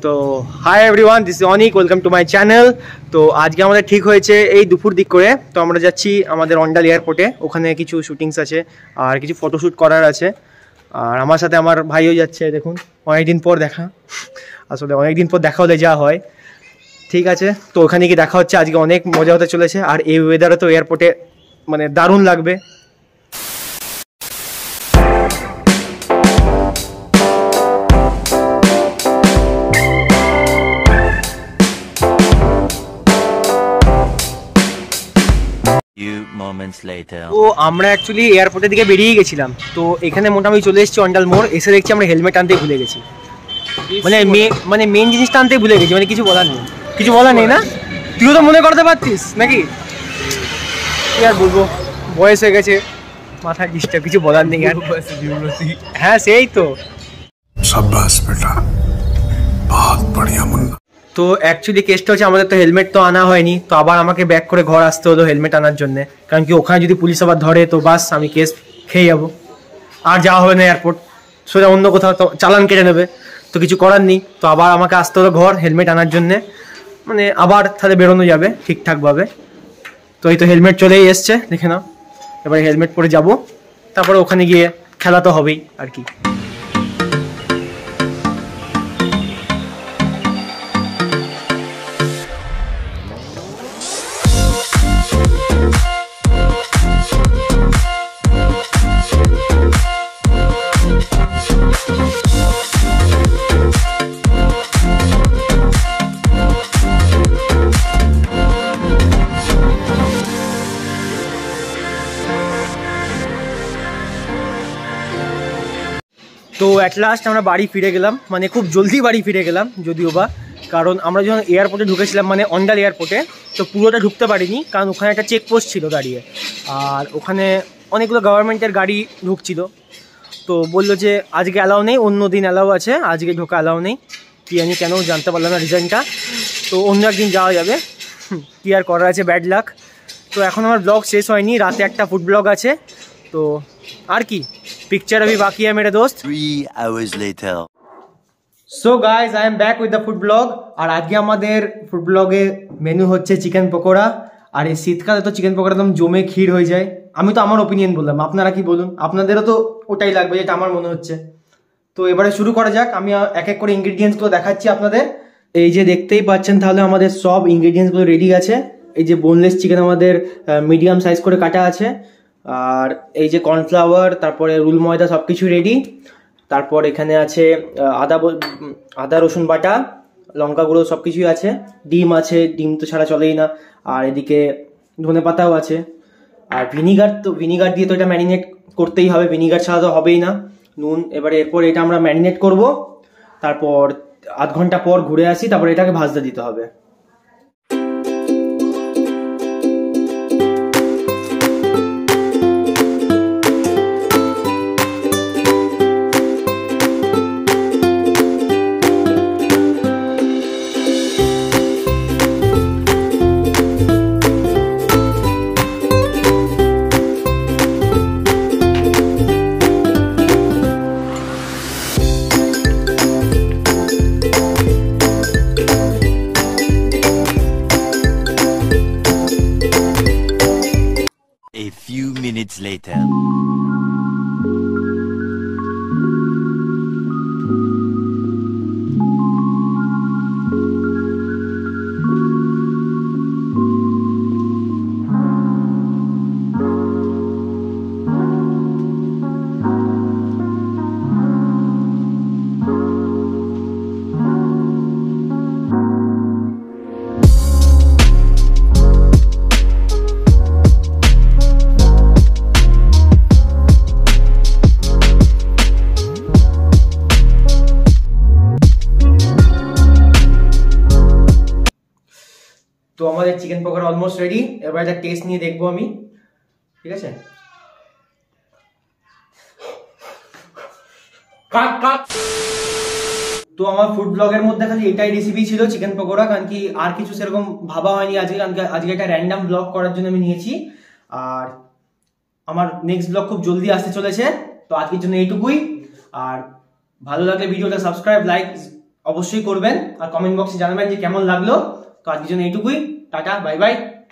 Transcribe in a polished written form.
তো hi everyone, this is Anik, welcome to my channel. তো আজকে আমাদের ঠিক হয়েছে এই দুপুর দিক করে, তো আমরা যাচ্ছি আমাদের অন্ডাল এয়ারপোর্টে। ওখানে কিছু শুটিংস আছে আর কিছু ফটোশ্যুট করার আছে। আর আমার সাথে আমার ভাইও যাচ্ছে। দেখুন, অনেকদিন পর দেখা, আসলে অনেকদিন পর দেখা হলে যা হয়। ঠিক আছে, তো ওখানে গিয়ে দেখা হচ্ছে। আজকে অনেক মজা হতে চলেছে, আর এই ওয়েদারে তো এয়ারপোর্টে মানে দারুণ লাগবে। তো আমরা অ্যাকচুয়ালি এয়ারপোর্টের দিকে বেরিয়ে গেছিলাম। তো এখানে মোটামুটি চলে এসেছি অন্ডাল মোড়। এসে দেখছি আমরা হেলমেট আনতে ভুলে গেছি। মানে মেন জিনিসটা আনতে ভুলে গেছি। মানে কিছু বলার নেই না? তুইও তো মনে করতে পারতিস নাকি? কি আর বলবো, বয়স হয়ে গেছে, মাথা ডিস্টার্ব, কিছু বলার নেই আর। হ্যাঁ সেই তো। শাবাশ বেটা, বহুত বড়িয়া মুন্না। তো অ্যাকচুয়ালি কেসটা হচ্ছে, আমাদের তো হেলমেট তো আনা হয়নি, তো আবার আমাকে ব্যাক করে ঘর আসতে হলো হেলমেট আনার জন্য। কারণ কি ওখানে যদি পুলিশ আবার ধরে তো বাস, আমি কেস খেয়ে যাবো, আর যাওয়া হবে না এয়ারপোর্ট, সোজা অন্য কোথাও তো চালান কেটে নেবে। তো কিছু করার নেই, তো আবার আমাকে আসতে হলো ঘর হেলমেট আনার জন্যে। মানে আবার তাহলে বেরোনো যাবে ঠিকঠাকভাবে। তো এই তো হেলমেট চলেই এসছে, দেখে নাও। এবার হেলমেট পরে যাব, তারপরে ওখানে গিয়ে খেলা তো হবেই আর কি। তো অ্যাট লাস্ট আমরা বাড়ি ফিরে গেলাম, মানে খুব জলদি বাড়ি ফিরে গেলাম যদিও বা। কারণ আমরা যখন এয়ারপোর্টে ঢুকেছিলাম, মানে অন্ডাল এয়ারপোর্টে, তো পুরোটা ঢুকতে পারিনি, কারণ ওখানে একটা চেকপোস্ট ছিল দাঁড়িয়ে। আর ওখানে অনেকগুলো গভর্নমেন্টের গাড়ি ঢুকছিল। তো বললো যে আজকে অ্যালাউ নেই, অন্য দিন অ্যালাউ আছে, আজকে ঢোকা অ্যালাউ নেই। কি আমি কেন জানতে পারলাম না রিজনটা। তো অন্য একদিন যাওয়া যাবে, কি আর করার আছে, ব্যাড লাক। তো এখন আমার ব্লগ শেষ হয়নি, রাতে একটা ফুড ব্লগ আছে। তো আর কি, পিকচার अभी बाकी है मेरे दोस्त। 3 hours later. So guys, I am back with the food blog. আর আজকে আমাদের ফুড ব্লগে মেনু হচ্ছে চিকেন পকোড়া। আর এই শীতকালে তো চিকেন পকোড়া একদম জমে ক্ষীর হয়ে যায়। আমি তো আমার ওপিনিয়ন বললাম, আপনারা কি বলুন? আপনাদেরও তো ওটাই লাগবে, যেটা আমার মনে হচ্ছে। তো এবারে শুরু করা যাক। আমি এক এক করে ইনগ্রিডিয়েন্টসগুলো দেখাচ্ছি আপনাদের। এই যে দেখতেই পাচ্ছেন, তাহলে আমাদের সব ইনগ্রিডিয়েন্টসগুলো রেডি আছে। এই যে বোনলেস চিকেন আমাদের মিডিয়াম সাইজ করে কাটা আছে। আর এই যে কর্নফ্লাওয়ার, তারপরে রুল ময়দা, সব কিছু রেডি। তারপর এখানে আছে আদা রসুন বাটা, লঙ্কা গুঁড়ো, সব কিছুই আছে। ডিম আছে, ডিম তো ছাড়া চলেই না। আর এদিকে ধনে পাতাও আছে। আর ভিনিগার দিয়ে তো এটা ম্যারিনেট করতেই হবে, ভিনিগার ছাড়া তো হবেই না। নুন। এবারে এরপর এটা আমরা ম্যারিনেট করব, তারপর আধ ঘন্টা পর ঘুরে আসি, তারপর এটাকে ভাজতে দিতে হবে। A few minutes later. তো আমাদের চিকেন পকোড়া অলমোস্ট রেডি। এবার একটা টেস্ট নিয়ে দেখবো আমি, ঠিক আছে? তো আমার ফুড ব্লগের মধ্যে খালি এটাই রেসিপি ছিল, চিকেন পকোড়া। কারণ কি আর কিছু সেরকম ভাবা হয়নি আজকে। আজকে একটা র্যান্ডম ব্লগ করার জন্য আমি নিয়েছি। আর আমার নেক্সট ব্লগ খুব জলদি আসতে চলেছে। তো আজকের জন্য এইটুকুই। আর ভালো লাগলে ভিডিওটা সাবস্ক্রাইব, লাইক অবশ্যই করবেন আর কমেন্ট বক্সে জানাবেন যে কেমন লাগলো। তো আজকের জন্য এইটুকুই, টাটা, বাই বাই।